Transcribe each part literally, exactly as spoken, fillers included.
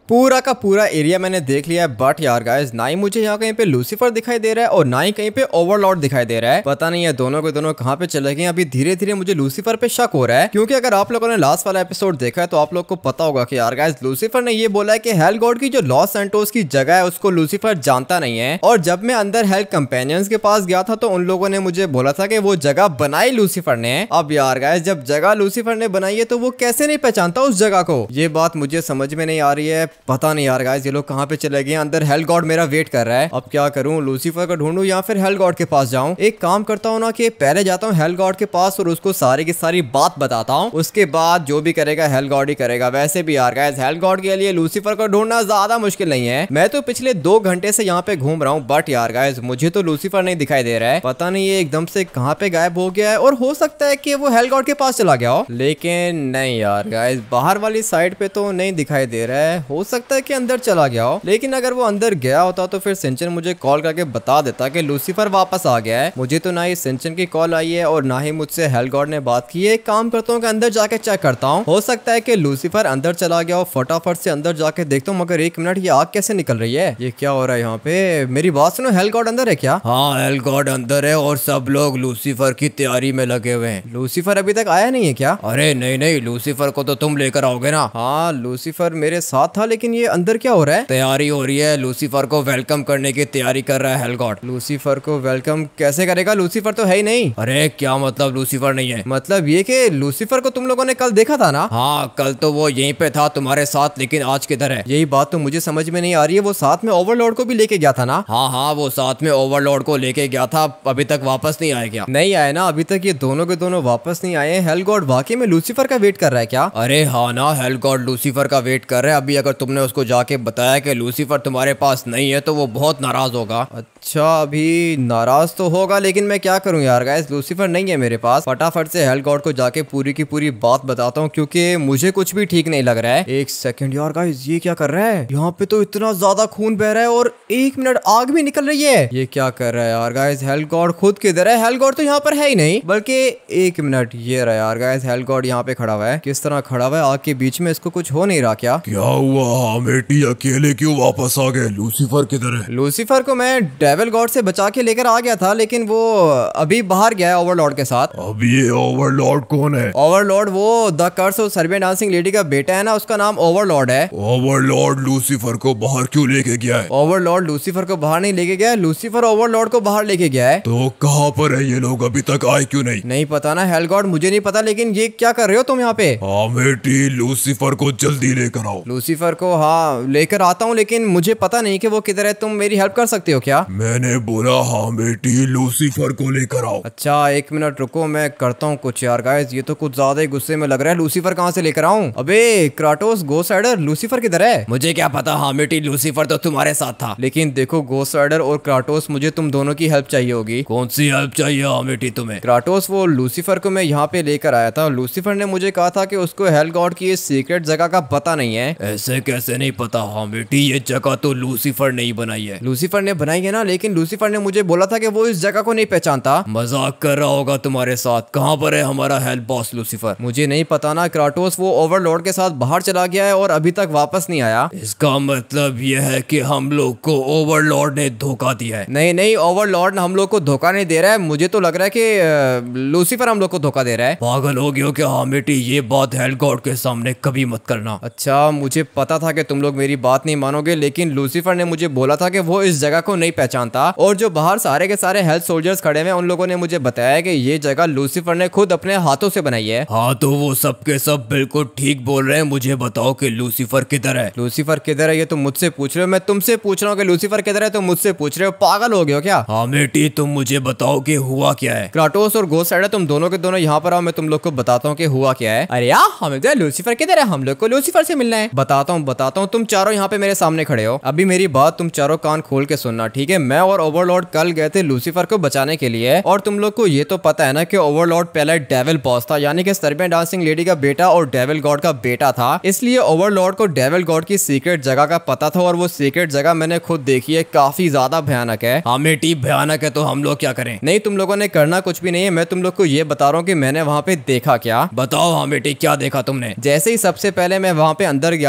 पूरा का पूरा एरिया मैंने देख लिया है, बट यार गाइस ना ही मुझे यहाँ कहीं पे लूसीफर दिखाई दे रहा है और ना ही कहीं पे ओवरलॉर्ड दिखाई दे रहा है। पता नहीं है दोनों के दोनों कहाँ पे चले गए। अभी धीरे धीरे मुझे लूसीफर पे शक हो रहा है, क्योंकि अगर आप लोगों ने लास्ट वाला एपिसोड देखा है तो आप लोग को पता होगा कि यार गाइस लूसीफर ने ये बोला है कि हेल गॉड की जो लॉस सैंटोस की जगह है उसको लूसीफर जानता नहीं है। और जब मैं अंदर हेल कंपेनियंस के पास गया था तो उन लोगों ने मुझे बोला था कि वो जगह बनाई लूसीफर ने। अब यार गाइस जब जगह लूसीफर ने बनाई है तो वो कैसे नहीं पहचानता उस जगह को, ये बात मुझे समझ में नहीं आ रही है। पता नहीं यार ये लोग कहाँ पे चले गए। अंदर हेल गॉड मेरा वेट कर रहा है। अब क्या करूं, लूसीफर को ढूंढूं या फिर हेल गॉड के पास जाऊं? एक काम करता हूं ना कि पहले जाता हूं हेल गॉड के पास और उसको सारी की सारी बात बताता हूं, उसके बाद जो भी करेगा हेल गॉड ही करेगा। वैसे भी यार गाइस हेल गॉड के लिए लूसीफर को ढूंढना ज्यादा मुश्किल नहीं है। मैं तो पिछले दो घंटे से यहाँ पे घूम रहा हूँ, बट यार गाइस मुझे तो लूसीफर नहीं दिखाई दे रहा है। पता नहीं ये एकदम से कहाँ पे गायब हो गया है, और हो सकता है कि वो हेल गॉड के पास चला गया हो। लेकिन नहीं यार गाइस बाहर वाली साइड पे तो नहीं दिखाई दे रहा है। हो सकता है कि अंदर चला गया हो, लेकिन अगर वो अंदर गया होता तो फिर सिंचन मुझे कॉल करके बता देता कि लूसीफर वापस आ गया है। मुझे तो ना ही सिंचन की कॉल आई है और ना ही मुझसे हेल गॉड ने बात की है। एक काम करता हूँ कि अंदर जाके चेक करता हूँ, हो सकता है कि लूसीफर अंदर चला गया हो। फटाफट से अंदर जाके देखता हूँ। मगर एक मिनट, ये आग कैसे निकल रही है? ये क्या हो रहा है यहाँ पे? मेरी बात सुनो, हेल गॉड अंदर है क्या? हाँ हेल गॉड अंदर है और सब लोग लूसीफर की तैयारी में लगे हुए हैं। लूसीफर अभी तक आया नहीं है क्या? अरे नहीं नहीं, लूसीफर को तो तुम लेकर आओगे ना। हाँ लूसीफर मेरे साथ था, लेकिन ये अंदर क्या हो रहा है? तैयारी हो रही है, लूसीफर को वेलकम करने की तैयारी कर रहा है हेल गॉड। लूसीफर को वेलकम कैसे करेगा? लूसीफर तो है ही नहीं। अरे क्या मतलब लूसीफर नहीं है? मतलब ये कि लूसीफर को तुम लोगों ने कल देखा था ना? हाँ कल तो वो यहीं पे था तुम्हारे साथ, लेकिन आज किधर है? यही बात तो मुझे समझ में नहीं आ रही है। वो साथ में ओवरलॉर्ड को भी लेके गया था ना? हाँ हाँ वो साथ में ओवरलॉर्ड को लेके गया था, अभी तक वापस नहीं आया क्या? नहीं आया ना अभी तक, ये दोनों के दोनों वापस नहीं आए। हेल गॉड वाकई में लूसीफर का वेट कर रहा है क्या? अरे हाँ ना, हेल गॉड लूसीफर का वेट कर रहा है। अभी अगर तुमने उसको जाके बताया कि लूसीफर तुम्हारे पास नहीं है तो वो बहुत नाराज होगा। अच्छा अभी नाराज तो होगा, लेकिन मैं क्या करूं यार गाइस, लूसीफर नहीं है मेरे पास। फटाफट से हेल गॉड को जाके पूरी की पूरी बात बताता हूं, क्योंकि मुझे कुछ भी ठीक नहीं लग रहा है। एक सेकंड यार गाइस, ये क्या कर रहा है? यहाँ पे तो इतना ज्यादा खून बह रहा है और एक मिनट आग भी निकल रही है। ये क्या कर रहा है यार गाइस? हेल गॉड खुद किधर है? हेल गॉड तो यहाँ पर है ही नहीं। बल्कि एक मिनट, ये रहा यार गाइस, हेल गॉड यहाँ पे खड़ा हुआ है। किस तरह खड़ा हुआ है आग के बीच में? इसको कुछ हो नहीं रहा क्या? क्या हुआ हामेटी, अकेले क्यों वापस आ गए? लूसीफर किधर है? लूसीफर को मैं डेविल गॉड से बचा के लेकर आ गया था, लेकिन वो अभी बाहर गया है ओवरलॉर्ड के साथ। अब ये ओवरलॉर्ड कौन है? ओवरलॉर्ड वो the curse of Serbian dancing lady का बेटा है ना, उसका नाम ओवरलॉर्ड है। ओवरलॉर्ड लूसीफर को बाहर क्यों लेके गया है? ओवरलॉर्ड लूसीफर को बाहर नहीं लेके गया है, लूसीफर ओवरलॉर्ड को बाहर लेके गया है। तो कहाँ पर है ये लोग? अभी तक आए क्यों नहीं? नहीं पता ना हेल गॉड, मुझे नहीं पता। लेकिन ये क्या कर रहे हो तुम यहाँ पे? हामेटी लूसीफर को जल्दी लेकर आओ। लूसीफर को हाँ लेकर आता हूँ, लेकिन मुझे पता नहीं कि वो किधर है। तुम मेरी हेल्प कर सकते हो क्या? मैंने बोला हामेटी लूसीफर को लेकर आओ। अच्छा एक मिनट रुको, मैं करता हूँ कुछ। यार गाइस ये तो कुछ ज्यादा ही गुस्से में लग रहा है। लूसीफर कहाँ से लेकर आऊँ? अबे क्राटोस गोस्ट राइडर, लूसीफर किधर है? मुझे क्या पता हामेटी, लूसीफर तो तुम्हारे साथ था। लेकिन देखो गोस्ट राइडर और क्राटोस, मुझे तुम दोनों की हेल्प चाहिए होगी। कौन सी हेल्प चाहिए हामेटी तुम्हें? क्राटोस वो लूसीफर को मैं यहाँ पे लेकर आया था। लूसीफर ने मुझे कहा था कि उसको हेल गॉड की इस सीक्रेट जगह का पता नहीं है। ऐसे कैसे नहीं पता हामेटी? ये जगह तो लूसीफर ने ही बनाई है। लूसीफर ने बनाई है ना, लेकिन लूसीफर ने मुझे बोला था कि वो इस जगह को नहीं पहचानता। मजाक कर रहा होगा तुम्हारे साथ। कहाँ पर है हमारा हेल्प बॉस लूसीफर? मुझे नहीं पता ना। क्राटोस वो ओवरलॉर्ड के साथ बाहर चला गया है और अभी तक वापस नहीं आया। इसका मतलब यह है कि हम लोग को ओवरलॉर्ड ने धोखा दिया है। नहीं नहीं, ओवरलॉर्ड हम लोग को धोखा नहीं दे रहा है। मुझे तो लग रहा है कि लूसीफर हम लोग को धोखा दे रहा है। पागल हो गए हो क्या हामेटी? ये बात हेल गॉड के सामने कभी मत करना। अच्छा मुझे पता था कि तुम लोग मेरी बात नहीं मानोगे, लेकिन लूसीफर ने मुझे बोला था कि वो इस जगह को नहीं पहचानता। और जो बाहर सारे के सारे हेल्थ सोल्जर्स खड़े हुए, उन लोगों ने मुझे बताया कि ये जगह लूसीफर ने खुद अपने हाथों से बनाई है। हाँ तो वो सब के सब बिल्कुल ठीक बोल रहे हैं। मुझे बताओ कि लूसीफर किधर है? लूसीफर किधर है ये तुम मुझसे पूछ रहे हो? मैं तुमसे पूछ रहा हूँ कि लूसीफर किधर है, तुम मुझसे पूछ रहे हो? पागल हो गए हो क्या? हामेटी तुम मुझे बताओ कि हुआ क्या है? क्राटोस और गोस्ट राइडर तुम दोनों के दोनों यहाँ पर आओ, मैं तुम लोग को बताता हूँ कि हुआ क्या है। अरे यार हमें तो लूसीफर किधर है, हम लोग को लूसीफर से मिलना है। बताता हूँ बताता हूँ, तुम चारों यहाँ पे मेरे सामने खड़े हो। अभी मेरी बात तुम चारों कान खोल के सुनना, ठीक है? मैं और ओवरलॉर्ड कल गए थे लूसीफर को बचाने के लिए, और तुम लोग को ये तो पता है ना कि ओवरलॉर्ड पहले डेविल बॉस था, यानी कि सर्बियन डांसिंग लेडी का बेटा और डेविल गॉड का बेटा था। इसलिए ओवरलॉर्ड को डेविल गॉड की सीक्रेट जगह का पता था, और वो सीक्रेट जगह मैंने खुद देखी है, काफी ज्यादा भयानक है। हामेटी भयानक है तो हम लोग क्या करें? नहीं तुम लोगों ने करना कुछ भी नहीं है, मैं तुम लोग को ये बता रहा हूँ कि मैंने वहाँ पे देखा क्या। बताओ हामेटी क्या देखा तुमने? जैसे ही सबसे पहले मैं वहाँ पे अंदर गया था ना, तो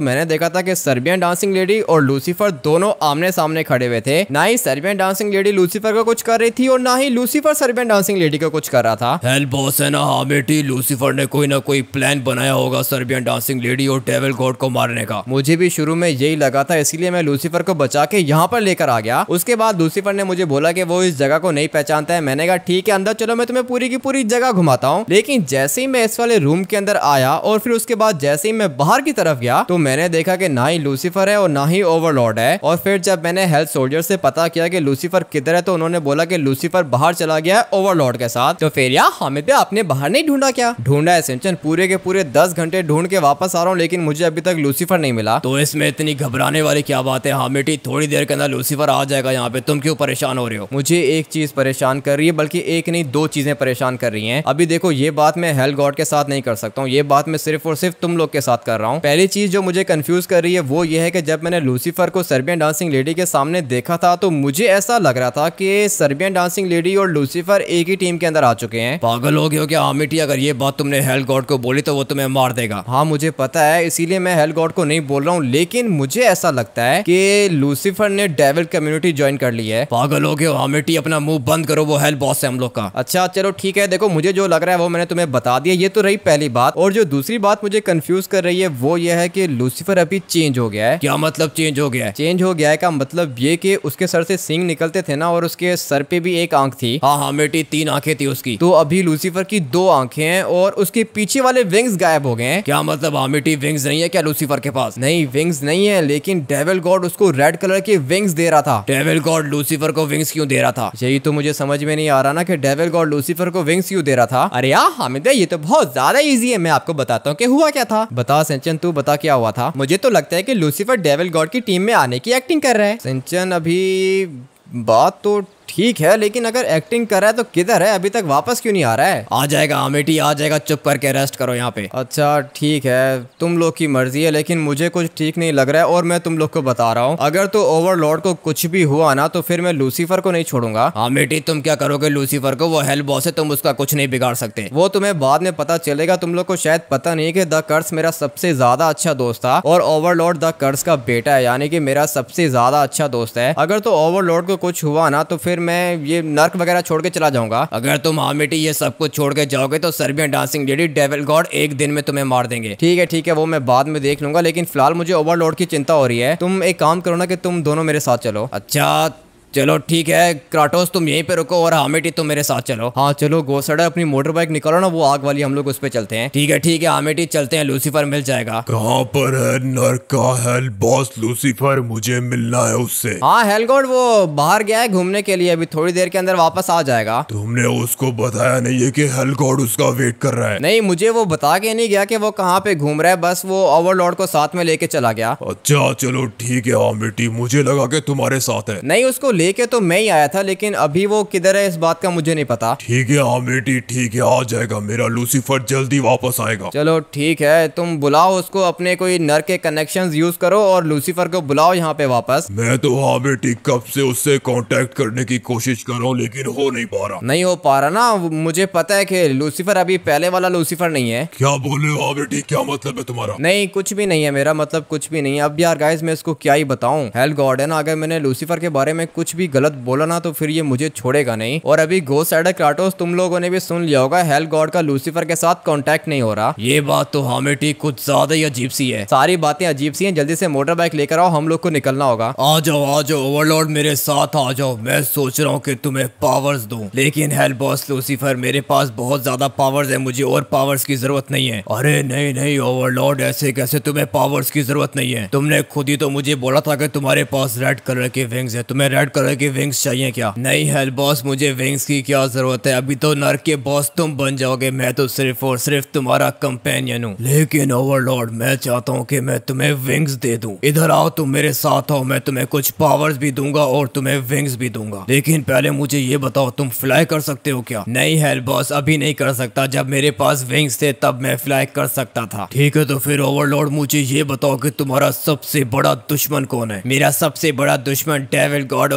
मैंने देखा था कि सर्बियन डांसिंग लेडी और लूसीफर दोनों आमने सामने खड़े हुए थे। ना ही सर्बियन डांसिंग लेडी लूसीफर को कुछ कर रही थी और ना ही लूसीफर सर्बियन डांसिंग लेडी को कुछ कर रहा था। हेल बॉस है ना, हाँ बेटी, लूसीफर ने कोई ना कोई प्लान बनाया होगा सर्बियन डांसिंग लेडी और डेविल गॉड को मारने का। मुझे भी शुरू में यही लगा था, इसीलिए मैं लूसीफर को बचा के यहाँ पर लेकर आ गया। उसके बाद लूसीफर ने मुझे बोला कि वो इस जगह को नहीं पहचानता है। मैंने कहा ठीक है, अंदर चलो, मैं तुम्हें पूरी की पूरी जगह घुमाता हूँ। लेकिन जैसे ही मैं इस वाले रूम के अंदर आया और फिर उसके बाद जैसे ही मैं बाहर की तरफ गया तो मैंने देखा कि ना ही लूसीफर है और ना ही ओवरलॉर्ड है। और फिर जब मैंने हेल्थ सोल्जर से पता किया कि लूसीफर किधर है तो उन्होंने बोला कि लूसीफर बाहर चला गया है ओवरलॉर्ड के साथ। तो फिर यार हमें पे आपने बाहर नहीं ढूंढा क्या? ढूंढा है सिंचन, पूरे के पूरे दस घंटे ढूंढ के वापस आ रहा हूँ, लेकिन मुझे अभी तक लूसीफर नहीं मिला। तो इसमें इतनी घबराने वाली क्या बात है? हाँ बेटी, थोड़ी देर के अंदर लूसीफर आ जाएगा यहाँ पे, तुम क्यों परेशान हो रहे हो? मुझे एक चीज परेशान कर रही है, बल्कि एक नहीं दो चीजें परेशान कर रही हैं। अभी देखो, ये बात मैं हेल गॉड के साथ नहीं कर सकता हूँ, ये बात मैं सिर्फ और सिर्फ तुम लोग के साथ कर रहा हूँ। पहली चीज जो मुझे कंफ्यूज कर रही है वो ये है कि जब मैंने लूसीफर को सर्बियन डांसिंग लेडी के सामने देखा था तो मुझे ऐसा लग रहा था कि सर्बियन डांसिंग लेडी और लूसीफर एक ही टीम के अंदर आ चुके हैं। पागल हो गए हो क्या आमिटी? अगर ये बात तुमने हेल गॉड को बोली तो वो तुम्हें मार देगा। हाँ मुझे पता है, इसीलिए मैं हेल गॉड को नहीं बोल रहा हूँ, लेकिन मुझे ऐसा लगता है कि लूसीफर ने डेविल कम्युनिटी ज्वाइन कर ली है। पागल हो गए हो आमिटी, अपना मुंह बंद करो, वो हेल बॉस है हम लोग का। अच्छा चलो ठीक है, देखो मुझे जो लग रहा है वो मैंने तुम्हें बता दिया। ये तो रही पहली बात, और जो दूसरी बात मुझे कंफ्यूज कर रही है वो ये है कि लूसीफर अभी चेंज हो गया है। क्या मतलब चेंज हो गया है? चेंज हो गया है का मतलब ये कि उसके सर से सींग निकलते थे ना, और उसके सर पे भी एक आंख थी। हाँ हाँ बेटी, तीन आंखें थी उसकी। तो अभी लूसीफर की दो आंखें हैं और उसके पीछे वाले विंग्स गायब हो गए हैं। क्या मतलब आमिटी, विंग्स नहीं है क्या लूसीफर के पास? नहीं विंग्स नहीं है, लेकिन डेविल गॉड उसको रेड कलर के विंग्स दे रहा था। डेविल गॉड लूसीफर को विंग्स क्यों दे रहा था? यही तो मुझे समझ में नहीं आ रहा ना कि डेविल गॉड लूसीफर को विंग्स क्यों दे रहा था। अरे यार हामिद, ये तो बहुत ज्यादा इजी है, मैं आपको बताता हूँ कि हुआ क्या था। बता सिंचन, तू बता क्या हुआ था। मुझे तो लगता है कि लूसीफर डेविल गॉड की टीम में आने की एक्टिंग कर रहा है। सिंचन अभी बात तो ठीक है, लेकिन अगर एक्टिंग कर रहा है तो किधर है? अभी तक वापस क्यों नहीं आ रहा है? आ जाएगा आमिटी, आ जाएगा, चुप करके रेस्ट करो यहाँ पे। अच्छा ठीक है, तुम लोग की मर्जी है, लेकिन मुझे कुछ ठीक नहीं लग रहा है और मैं तुम लोग को बता रहा हूँ, अगर तो ओवरलॉर्ड को कुछ भी हुआ ना तो फिर मैं लूसीफर को नहीं छोड़ूंगा। आमिटी तुम क्या करोगे लूसीफर को? वो हेल बॉस है, तुम उसका कुछ नहीं बिगाड़ सकते। वो तुम्हें बाद में पता चलेगा। तुम लोग को शायद पता नहीं कि द कर्स मेरा सबसे ज्यादा अच्छा दोस्त था और ओवरलॉर्ड द कर्स का बेटा है, यानी कि मेरा सबसे ज्यादा अच्छा दोस्त है। अगर तो ओवरलॉर्ड को कुछ हुआ ना तो फिर मैं ये नर्क वगैरह छोड़ के चला जाऊंगा। अगर तुम आमिटी ये सब कुछ छोड़ के जाओगे तो Serbian dancing lady devil god एक दिन में तुम्हें मार देंगे। ठीक है ठीक है, वो मैं बाद में देख लूंगा, लेकिन फिलहाल मुझे ओवरलॉर्ड की चिंता हो रही है। तुम एक काम करो ना कि तुम दोनों मेरे साथ चलो। अच्छा चलो ठीक है, क्राटोस तुम यहीं पे रुको और आमिटी तुम मेरे साथ चलो। हाँ चलो गोसड़ा, अपनी मोटर बाइक निकालो ना, वो आग वाली, हम लोग उस पे चलते हैं। ठीक है ठीक है आमिटी, चलते हैं, लूसीफर मिल जाएगा। कहाँ पर है नर्क का हेल बॉस लूसीफर? मुझे मिलना है उससे। हाँ हेल गॉड वो बाहर गया है घूमने के लिए, अभी थोड़ी देर के अंदर वापस आ जाएगा। तुमने उसको बताया नहीं है कि हेल गॉड उसका वेट कर रहा है? नहीं, मुझे वो बता के नहीं गया कि वो कहाँ पे घूम रहा है, बस वो ओवरलॉर्ड को साथ में लेके चला गया। अच्छा चलो ठीक है आमिटी, मुझे लगा कि तुम्हारे साथ है। नहीं, उसको लेके तो मैं ही आया था, लेकिन अभी वो किधर है इस बात का मुझे नहीं पता। ठीक है आमिटी ठीक है, आ जाएगा, मेरा लूसीफर जल्दी वापस आएगा। चलो ठीक है, तुम बुलाओ उसको, अपने कोई नर के कनेक्शंस यूज करो और लूसीफर को बुलाओ यहाँ पे वापस। मैं तो आमिटी कब से उससे कांटेक्ट करने की कोशिश कर रहा हूँ, लेकिन हो नहीं पा रहा। नहीं हो पा रहा ना, मुझे पता है कि लूसीफर अभी पहले वाला लूसीफर नहीं है। क्या बोले हो आमिटी, क्या मतलब है तुम्हारा? नहीं कुछ भी नहीं है, मेरा मतलब कुछ भी नहीं है। अब यार गाइस मैं इसको क्या ही बताऊं, हेल गॉड है ना, अगर मैंने लूसीफर के बारे में कुछ भी गलत बोला ना तो फिर ये मुझे छोड़ेगा नहीं। और अभी गोस्ट राइडर क्राटोस तुम लोगों ने भी सुन लिया होगा, हेल गॉड का लूसीफर के साथ कांटेक्ट नहीं हो रहा। ये बात तो हामिटी कुछ ज्यादा ही अजीब सी है। सारी बातें अजीब सी हैं, जल्दी से मोटर बाइक लेकर आओ, हम लोग को निकलना होगा। आ जाओ आ जाओ ओवरलॉर्ड, मेरे साथ आ जाओ। मैं सोच रहा हूँ कि तुम्हें पावर्स दूं, लेकिन हेल बॉस लूसीफर मेरे पास बहुत ज्यादा पावर्स है, मुझे और पावर्स की जरूरत नहीं है। अरे नहीं नहीं ओवरलॉर्ड, ऐसे कैसे, तुम्हें पावर्स की जरूरत नहीं है। तुमने खुद ही तो मुझे बोला था कि तुम्हारे पास रेड कलर के विंग्स है, तुम्हें रेड कलर के विंग्स चाहिए क्या? नहीं हेल बॉस, मुझे विंग्स की क्या जरूरत है, अभी तो नर्क के बॉस तुम बन जाओगे, मैं तो सिर्फ और सिर्फ तुम्हारा कंपेनियन हूँ। लेकिन ओवरलॉर्ड मैं चाहता हूँ कि मैं तुम्हें विंग्स दे दूं। इधर आओ, तुम मेरे साथ आओ, मैं तुम्हें कुछ पावर्स भी दूंगा और तुम्हें विंग्स भी दूंगा। लेकिन पहले मुझे ये बताओ, तुम फ्लाई कर सकते हो क्या? नहीं हेल बॉस, अभी नहीं कर सकता, जब मेरे पास विंग्स थे तब मैं फ्लाई कर सकता था। ठीक है तो फिर ओवरलॉर्ड मुझे ये बताओ कि तुम्हारा सबसे बड़ा दुश्मन कौन है? मेरा सबसे बड़ा दुश्मन डेविल गॉड और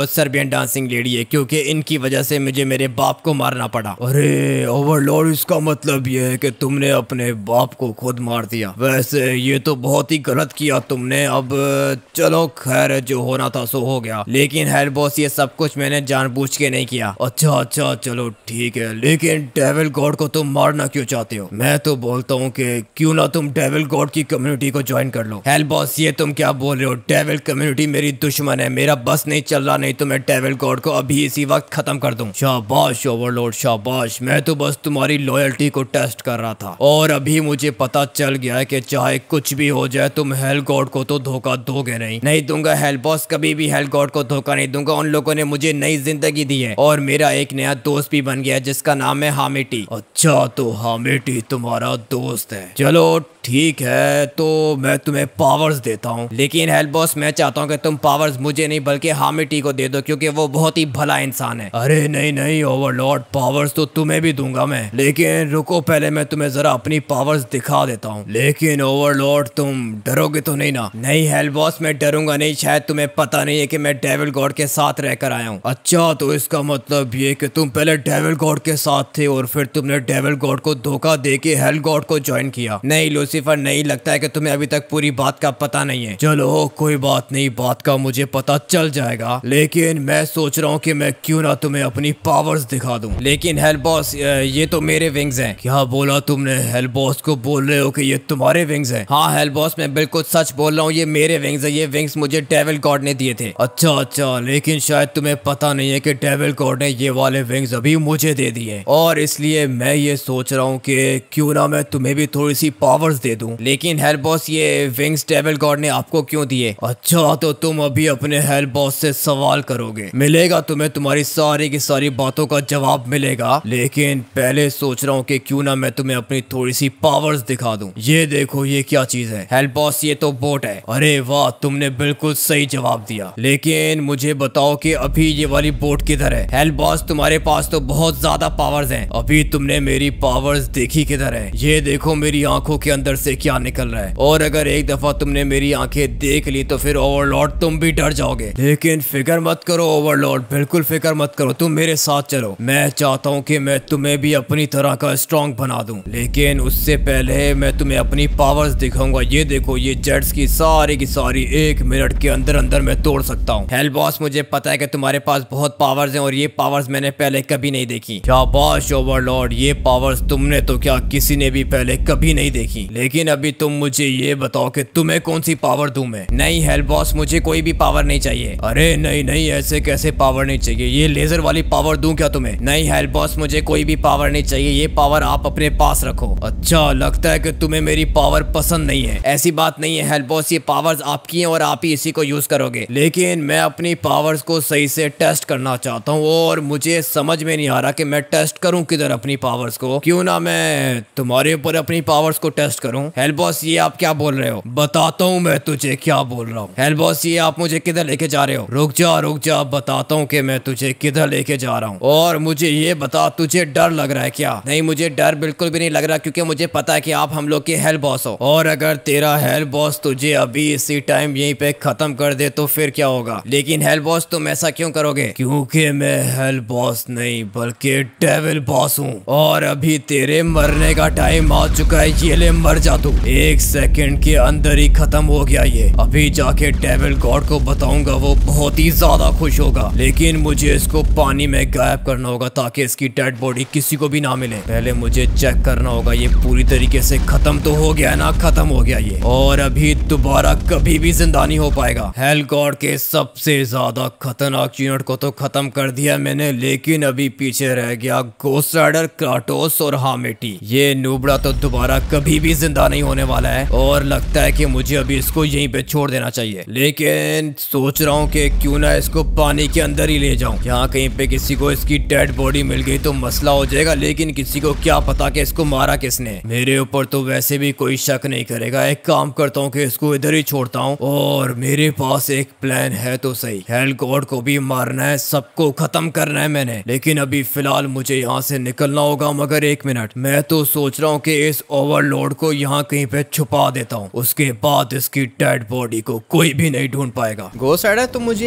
सर्बियन डांसिंग लेडी है, क्योंकि इनकी वजह से मुझे मेरे बाप को मारना पड़ा। अरे ओवरलॉर्ड, इसका मतलब ये है कि तुमने अपने बाप को खुद मार दिया। वैसे ये तो बहुत ही गलत किया तुमने। अब चलो खैर, जो होना था सो हो गया, लेकिन हेल बॉस ये सब कुछ मैंने जानबूझ के नहीं किया। अच्छा अच्छा चलो ठीक है, लेकिन डेविल गॉड को तुम मारना क्यों चाहते हो? मैं तो बोलता हूँ कि क्यों ना तुम डेविल गॉड की कम्युनिटी को ज्वाइन कर लो। हेल बॉस ये तुम क्या बोल रहे हो? डेविल कम्युनिटी मेरी दुश्मन है, मेरा बस नहीं चल रहा, नहीं तो मैं डेविल गॉड को अभी इसी वक्त खत्म कर दूं। शाबाश ओवरलॉर्ड शाबाश, मैं तो बस तुम्हारी लॉयल्टी को टेस्ट कर रहा था और अभी मुझे पता चल गया है कि चाहे कुछ भी हो जाए तुम हेल गॉड को तो धोखा दोगे नहीं। नहीं दूंगा हेल बॉस, कभी भी हेल गॉड को धोखा नहीं दूंगा। उन लोगों ने मुझे नई जिंदगी दी है और मेरा एक नया दोस्त भी बन गया है जिसका नाम है हामिटी। अच्छा तो हामिटी तुम्हारा दोस्त है, चलो ठीक है, तो मैं तुम्हें पावर्स देता हूँ, लेकिन हेल बॉस मैं चाहता हूँ कि तुम पावर्स मुझे नहीं बल्कि हामिटी को दे दो, क्योंकि वो बहुत ही भला इंसान है। अरे नहीं नहीं ओवरलॉर्ड, पावर्स तो तुम्हें भी दूंगा मैं, लेकिन रुको पहले मैं तुम्हें जरा अपनी पावर्स दिखा देता हूँ। लेकिन ओवरलॉर्ड तुम डरोगे तो नहीं ना? नहीं हेल बॉस मैं डरूंगा नहीं, शायद तुम्हें पता नहीं है कि मैं डेविल गॉड के साथ रहकर आया हूँ। अच्छा तो इसका मतलब ये कि तुम पहले डेविल गॉड के साथ थे और फिर तुमने डेविल गॉड को धोखा दे के हेल गॉड को ज्वाइन किया। नहीं लूसीफर, नहीं लगता है कि तुम्हें अभी तक पूरी बात का पता नहीं है। चलो कोई बात नहीं, बात का मुझे पता चल जाएगा, लेकिन मैं सोच रहा हूँ कि मैं क्यों ना तुम्हें अपनी पावर्स दिखा दूं। लेकिन हेल बॉस ये तो मेरे विंग्स हैं। क्या बोला तुमने? हेल बॉस को बोल रहे हो कि ये तुम्हारे विंग्स हैं? हाँ हेल बॉस मैं बिल्कुल सच बोल रहा हूँ, ये मेरे विंग्स है, ये विंग्स मुझे डेविल गॉड ने दिए थे। अच्छा अच्छा, लेकिन शायद तुम्हें पता नहीं है कि डेविल गॉड ने ये वाले विंग्स अभी मुझे दे दिए, और इसलिए मैं ये सोच रहा हूँ कि क्यों ना मैं तुम्हें भी थोड़ी सी पावर्स दे दूं। लेकिन हेल बॉस ये विंग्स डेविल गॉड ने आपको क्यों दिए? अच्छा तो तुम अभी अपने हेल बॉस से सवाल करोगे, मिलेगा तुम्हें तुम्हारी सारी की सारी बातों का जवाब मिलेगा, लेकिन पहले सोच रहा हूँ कि क्यों ना मैं तुम्हें अपनी थोड़ी सी पावर्स दिखा दूं। ये देखो ये क्या चीज है? हेल बॉस ये तो बोट है। अरे वाह, तुमने बिल्कुल सही जवाब दिया, लेकिन मुझे बताओ कि अभी ये वाली बोट किधर है? हेल बॉस तुम्हारे पास तो बहुत ज्यादा पावर्स हैं, अभी तुमने मेरी पावर्स देखी किधर है? ये देखो मेरी आंखों के अंदर से क्या निकल रहा है, और अगर एक दफा तुमने मेरी आंखें देख ली तो फिर ओवरलॉर्ड तुम भी डर जाओगे। लेकिन फिक्र मत करो ओवरलॉर्ड, बिल्कुल फिक्र मत करो, तुम मेरे साथ चलो। मैं चाहता हूँ कि मैं तुम्हें भी अपनी तरह का स्ट्रॉन्ग बना दूं, लेकिन उससे पहले मैं तुम्हें अपनी पावर्स दिखाऊंगा। ये देखो ये जेट्स की सारी की सारी एक मिनट के अंदर अंदर मैं तोड़ सकता हूँ। हेल बॉस मुझे पता है कि तुम्हारे पास बहुत पावर्स हैं और ये पावर्स मैंने पहले कभी नहीं देखी। शाबाश ओवरलॉर्ड, ये पावर्स तुमने तो क्या किसी ने भी पहले कभी नहीं देखी। लेकिन अभी तुम मुझे ये बताओ कि तुम्हें कौन सी पावर दूं मैं? नहीं हेल बॉस मुझे कोई भी पावर नहीं चाहिए। अरे नहीं नहीं, ऐसे कैसे पावर नहीं चाहिए? ये लेजर वाली पावर दूं क्या तुम्हें? नहीं हेल बॉस मुझे कोई भी पावर नहीं चाहिए, ये पावर आप अपने पास रखो। अच्छा लगता है कि तुम्हें मेरी पावर पसंद नहीं है। ऐसी बात नहीं है हेल बॉस, ये पावर्स आपकी हैं और आप ही इसी को यूज करोगे, लेकिन मैं अपनी पावर्स को सही से टेस्ट करना चाहता हूँ और मुझे समझ में नहीं आ रहा कि मैं टेस्ट करूँ किधर अपनी पावर्स को। क्यों ना मैं तुम्हारे ऊपर अपनी पावर्स को टेस्ट करूँ। हेल बॉस ये आप क्या बोल रहे हो? बताता हूँ मैं तुझे क्या बोल रहा हूँ। हेल बॉस ये आप मुझे किधर लेके जा रहे हो? रुक जा रुक जा, बताता हूँ कि मैं तुझे किधर लेके जा रहा हूँ, और मुझे ये बता तुझे डर लग रहा है क्या? नहीं मुझे डर बिल्कुल भी नहीं लग रहा, क्योंकि मुझे पता है कि आप हम लोग के हेल बॉस हो, और अगर तेरा हेल बॉस तुझे अभी इसी टाइम यहीं पे खत्म कर दे तो फिर क्या होगा? लेकिन हेल बॉस तुम ऐसा क्यों करोगे? क्योंकि मैं हेल बॉस नहीं बल्कि डेविल बॉस हूँ, और अभी तेरे मरने का टाइम आ चुका है। ये ले मर जा तू, एक सेकंड के अंदर ही खत्म हो गया ये। अभी जाके डेविल गॉड को बताऊंगा, वो बहुत ही ज्यादा खुश होगा, लेकिन मुझे इसको पानी में गायब करना होगा ताकि इसकी डेड बॉडी किसी को भी ना मिले। पहले मुझे चेक करना होगा ये पूरी तरीके से खत्म तो हो गया ना? खत्म हो गया ये, और अभी दोबारा कभी भी जिंदा नहीं हो पाएगा। हेल गॉड के सबसे ज्यादा खतरनाक यूनिट को तो खत्म कर दिया मैंने, लेकिन अभी पीछे रह गया गोस्ट राइडर, क्राटोस और हामिटी। ये नूबड़ा तो दोबारा कभी भी जिंदा नहीं होने वाला है, और लगता है कि मुझे अभी इसको यहीं पे छोड़ देना चाहिए। लेकिन सोच रहा हूँ कि क्यों ना इसको पानी के अंदर ही ले जाऊं। यहाँ कहीं पे किसी को इसकी डेड बॉडी मिल गई तो मसला हो जाएगा, लेकिन किसी को क्या पता कि इसको मारा किसने। मेरे ऊपर तो वैसे भी कोई शक नहीं करेगा। एक काम करता हूँ कि इसको इधर ही छोड़ता हूँ, और मेरे पास एक प्लान है तो सही। हेल गॉड को भी मारना है, सबको खत्म करना है मैंने, लेकिन अभी फिलहाल मुझे यहाँ से निकलना होगा। मगर एक मिनट, मैं तो सोच रहा हूँ कि इस ओवरलॉर्ड को यहाँ कहीं पे छुपा देता हूँ, उसके बाद इसकी डेड बॉडी को कोई भी नहीं ढूंढ पाएगा। गोस्ट राइडर तुम मुझे एक बात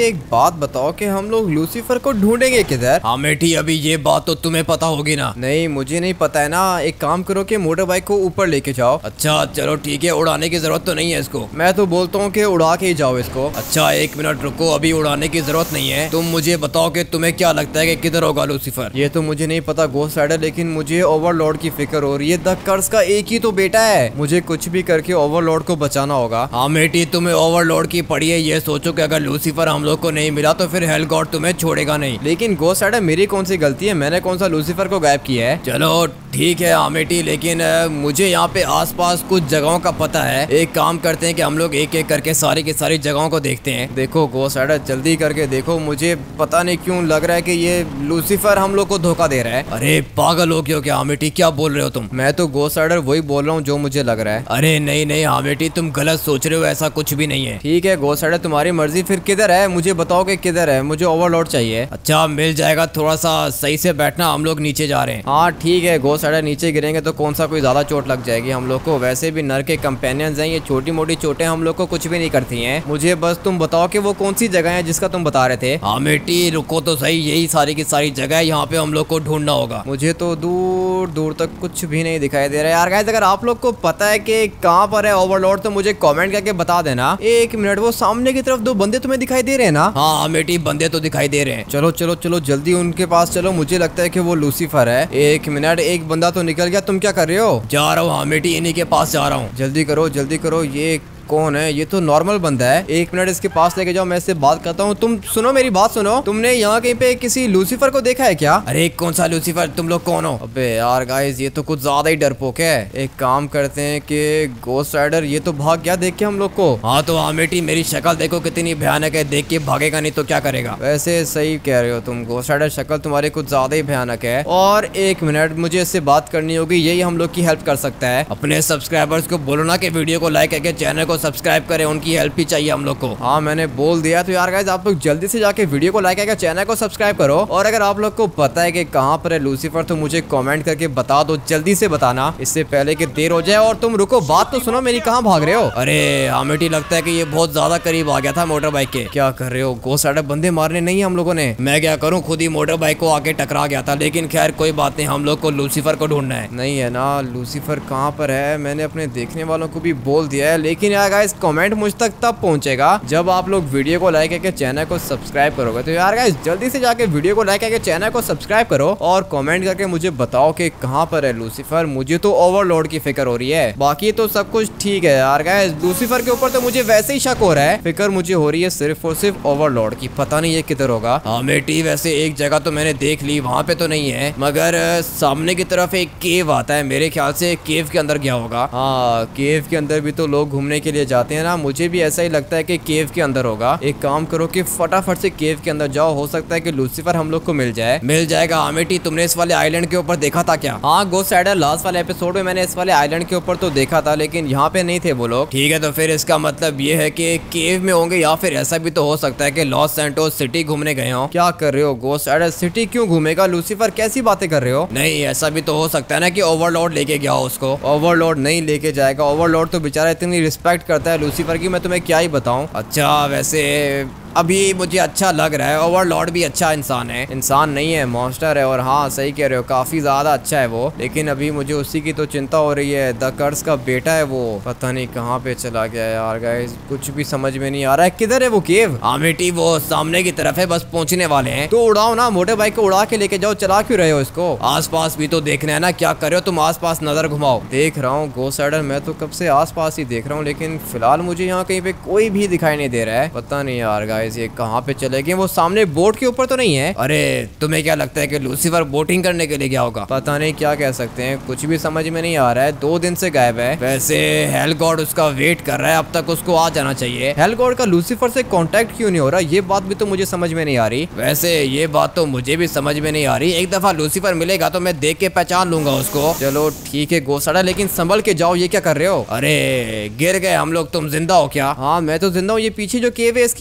बात बताओ कि हम लोग लूसीफर को ढूंढेंगे किधर? हाँ मेटी, अभी ये बात तो तुम्हें पता होगी ना। नहीं, मुझे नहीं पता है ना। एक काम करो कि मोटर बाइक को ऊपर लेके जाओ। अच्छा चलो ठीक है, उड़ाने की जरूरत तो नहीं है इसको। मैं तो बोलता हूँ कि उड़ा के ही जाओ इसको। अच्छा एक मिनट रुको, अभी उड़ाने की जरूरत नहीं है। तुम मुझे बताओ कि तुम्हें क्या लगता है कि किधर होगा लूसीफर? ये तो मुझे नहीं पता गोस्ट राइडर, लेकिन मुझे ओवरलॉर्ड की फिक्र हो रही है। द कर्स का एक ही तो बेटा है, मुझे कुछ भी करके ओवरलॉर्ड को बचाना होगा। हाँ मेटी, तुम्हें ओवरलॉर्ड की पड़ी है। ये सोचो कि अगर लूसीफर हम लोग को नहीं मिला तो फिर हेल गॉड तुम्हें छोड़ेगा नहीं। लेकिन गोस्ट राइडर मेरी कौन सी गलती है? मैंने कौन सा लूसीफर को गायब किया है? चलो ठीक है आमेटी, लेकिन मुझे यहाँ पे आसपास कुछ जगहों का पता है। एक काम करते हैं कि हम लोग एक एक करके सारी की सारी जगहों को देखते हैं। देखो गोस्ट राइडर, जल्दी करके देखो। मुझे पता नहीं क्यों लग रहा है कि ये लूसीफर हम लोग को धोखा दे रहा है। अरे पागल हो क्यों क्या आमेटी, क्या बोल रहे हो तुम? मैं तो गोस्ट राइडर वही बोल रहा हूँ जो मुझे लग रहा है। अरे नहीं नहीं आमेटी, तुम गलत सोच रहे हो, ऐसा कुछ भी नहीं है। ठीक है गोस्ट राइडर, तुम्हारी मर्जी। फिर किधर है मुझे बताओ कि किधर है, मुझे ओवरलॉर्ड चाहिए। अच्छा मिल जाएगा, थोड़ा सा सही से बैठना, हम लोग नीचे जा रहे हैं। हाँ ठीक है गोस्ट राइडर, नीचे गिरेंगे तो कौन सा कोई ज्यादा चोट लग जाएगी हम लोग को। वैसे भी नर के कंपेनियंस हैं, ये छोटी मोटी चोटें हम लोग को कुछ भी नहीं करती हैं। मुझे बस तुम बताओ कि वो कौन सी जगह है जिसका तुम बता रहे थे। हाँ बेटी रुको तो सही, यही सारी की सारी जगह है, यहाँ पे हम लोग को ढूंढना होगा। मुझे तो दूर दूर तक कुछ भी नहीं दिखाई दे रहा है यार। गाइस अगर आप लोग को पता है कि कहाँ पर है ओवरलॉर्ड तो मुझे कमेंट करके बता देना। एक मिनट, वो सामने की तरफ दो बंदे तुम्हें दिखाई दे रहे हैं ना? हाँ बेटी, बंदे तो दिखाई दे रहे हैं। चलो चलो चलो जल्दी उनके पास चलो, मुझे लगता है कि वो लूसीफर है। एक मिनट, एक बंदा तो निकल गया। तुम क्या कर रहे हो? जा रहा हूँ हाँ बेटी, इन्हीं के पास जा रहा हूँ। जल्दी करो जल्दी करो। ये कौन है? ये तो नॉर्मल बंदा है। एक मिनट, इसके पास लेके जाओ, मैं इससे बात करता हूँ। तुम सुनो, मेरी बात सुनो। तुमने यहाँ कहीं पे किसी लूसीफर को देखा है क्या? अरे कौन सा लूसीफर, तुम लोग कौन हो? अबे यार गाइस, ये तो कुछ ज्यादा ही डरपोक है। एक काम करते हैं कि गोस्ट राइडर ये तो भाग गया देख के हम लोग को। हाँ तो हाँ बेटी, मेरी शक्ल देखो कितनी भयानक है, देख के भागेगा नहीं तो क्या करेगा? वैसे सही कह रहे हो तुम गोस्ट राइडर, शक्ल तुम्हारी कुछ ज्यादा ही भयानक है। और एक मिनट, मुझे इससे बात करनी होगी, यही हम लोग की हेल्प कर सकता है। अपने सब्सक्राइबर्स को बोलो ना कि वीडियो को लाइक करके चैनल को सब्सक्राइब करें, उनकी हेल्प ही चाहिए हम लोग को। हाँ मैंने बोल दिया। तो यार गाइस आप लोग जल्दी से जाके वीडियो को लाइक करके चैनल को सब्सक्राइब करो। और अगर आप लोग को पता है कि कहाँ पर है लूसीफर तो मुझे कमेंट करके बता दो, जल्दी से बताना, इससे पहले कि देर हो जाए। और तुम रुको, बात तो सुनो मेरी, कहाँ भाग रहे हो? अरे आमेटी, लगता है कि ये बहुत ज्यादा करीब आ गया था मोटर बाइक के। क्या कर रहे हो? गोस्ट राइडर बंदे मारने नहीं हम लोगों ने। मैं क्या करूँ, खुद ही मोटर बाइक को आके टकरा गया था। लेकिन खैर कोई बात नहीं, हम लोग को लूसीफर को ढूंढना है। नहीं है ना? लूसीफर कहाँ पर है? मैंने अपने देखने वालों को भी बोल दिया है, लेकिन यार गाइस कमेंट मुझ तक तब पहुंचेगा जब आप लोग वीडियो को लाइक करके चैनल को सब्सक्राइब करोगे। तो यार गाइस जल्दी से जाके वीडियो को लाइक करके चैनल को सब्सक्राइब करो और कमेंट करके मुझे बताओ कि कहाँ पर है लूसीफर। मुझे तो ओवरलॉर्ड की फिक्र हो रही है, बाकी तो सब कुछ ठीक है यार गाइस। लूसीफर के ऊपर तो मुझे वैसे ही शक हो रहा है, फिक्र मुझे हो रही है सिर्फ और सिर्फ ओवरलॉर्ड की। पता नहीं ये किधर होगा। हाँ बेटी, वैसे एक जगह तो मैंने देख ली, वहाँ पे तो नहीं है, मगर सामने की तरफ एक केव आता है, मेरे ख्याल से केव के अंदर गया होगा। हाँ केव के अंदर भी तो लोग घूमने के लिए जाते हैं ना, मुझे भी ऐसा ही लगता है कि केव के अंदर होगा। एक काम करो कि फटाफट से केव के अंदर जाओ, हो सकता है कि लूसीफर हम लोग को मिल जाए। मिल जाएगा आमेटी, तुमने इस वाले आइलैंड के ऊपर देखा था क्या? हाँ गोस्ट राइडर, लास्ट वाले एपिसोड में मैंने इस वाले आइलैंड के ऊपर तो देखा था, लेकिन यहाँ पे नहीं थे वो लोग। ठीक है, तो फिर इसका मतलब ये है कि केव में होंगे, या फिर ऐसा भी तो हो सकता है कि लॉस सैंटोस सिटी घूमने गए हो। क्या कर रहे हो गोस्ट राइडर? सिटी क्यों घूमेगा लूसीफर? कैसी बातें कर रहे हो? नहीं, ऐसा भी तो हो सकता है ना कि ओवरलॉर्ड लेके गया हो उसको। ओवरलॉर्ड नहीं लेके जाएगा। ओवरलॉर्ड तो बेचारा इतनी रिस्पेक्ट करता है लूसीफर की, मैं तुम्हें क्या ही बताऊं। अच्छा वैसे अभी मुझे अच्छा लग रहा है, ओवरलॉर्ड भी अच्छा इंसान है। इंसान नहीं है, मॉन्स्टर है। और हाँ सही कह रहे हो, काफी ज्यादा अच्छा है वो, लेकिन अभी मुझे उसी की तो चिंता हो रही है। द कर्स का बेटा है वो, पता नहीं कहाँ पे चला गया यार गाइस, कुछ भी समझ में नहीं आ रहा है। किधर है वो केव? हाँ बेटी, वो सामने की तरफ है, बस पहुंचने वाले हैं। तो उड़ाओ ना, मोटर बाइक को उड़ा के लेके जाओ। चला क्यों रहे हो इसको? आस पास भी तो देखना है ना, क्या कर रहे हो तुम? आस पास नजर घुमाओ। देख रहा हूँ गोस्ट राइडर, मैं तो कब से आस पास ही देख रहा हूँ, लेकिन फिलहाल मुझे यहाँ कहीं पे कोई भी दिखाई नहीं दे रहा है। पता नहीं यार गाइस ये कहाँ पे चले गए। वो सामने बोट के ऊपर तो नहीं है? अरे तुम्हें क्या लगता है कि लूसीफर बोटिंग करने के लिए गया होगा? पता नहीं क्या कह सकते हैं, कुछ भी समझ में नहीं आ रहा है। दो दिन से गायब है। वैसे हेल गॉड उसका वेट कर रहा है, अब तक उसको आ जाना चाहिए। हेल गॉड का लूसीफर से कांटेक्ट क्यों नहीं हो रहा? ये बात भी तो मुझे समझ में नहीं आ रही। वैसे ये बात तो मुझे भी समझ में नहीं आ रही। एक दफा लूसीफर मिलेगा तो मैं देख के पहचान लूंगा उसको। चलो ठीक है गोस्ट राइडर, लेकिन संभल के जाओ। ये क्या कर रहे हो? अरे गिर गए हम लोग, तुम जिंदा हो क्या? हाँ मैं तो जिंदा हूँ। ये पीछे जो केव है इसकी बात कर रहे